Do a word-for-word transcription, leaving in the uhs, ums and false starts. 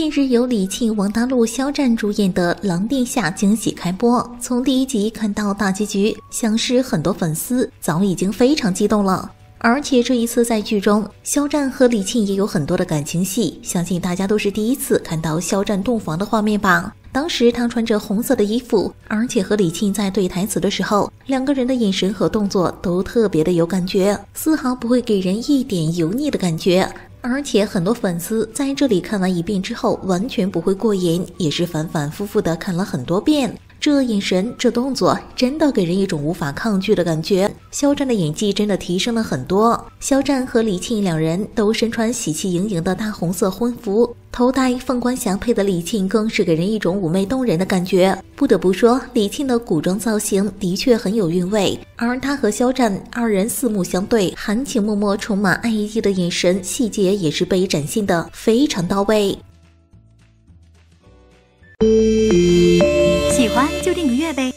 近日由李沁、王大陆、肖战主演的《狼殿下》惊喜开播，从第一集看到大结局，相识很多粉丝早已经非常激动了。而且这一次在剧中，肖战和李沁也有很多的感情戏，相信大家都是第一次看到肖战洞房的画面吧。当时他穿着红色的衣服，而且和李沁在对台词的时候，两个人的眼神和动作都特别的有感觉，丝毫不会给人一点油腻的感觉。而且很多粉丝在这里看完一遍之后完全不会过瘾，也是反反复复的看了很多遍。这眼神这动作真的给人一种无法抗拒的感觉。肖战的演技真的提升了很多，肖战和李沁两人都身穿喜气盈盈的大红色婚服，头戴凤冠祥配的李沁更是给人一种妩媚动人的感觉。不得不说，李沁的古装造型的确很有韵味，而他和肖战二人四目相对，含情脉脉充满爱意的眼神细节也是被展现的非常到位。 喜欢就订个阅呗。